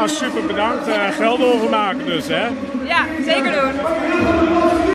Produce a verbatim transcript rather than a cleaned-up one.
super bedankt. Uh, geld overmaken dus, hè? Ja, zeker doen.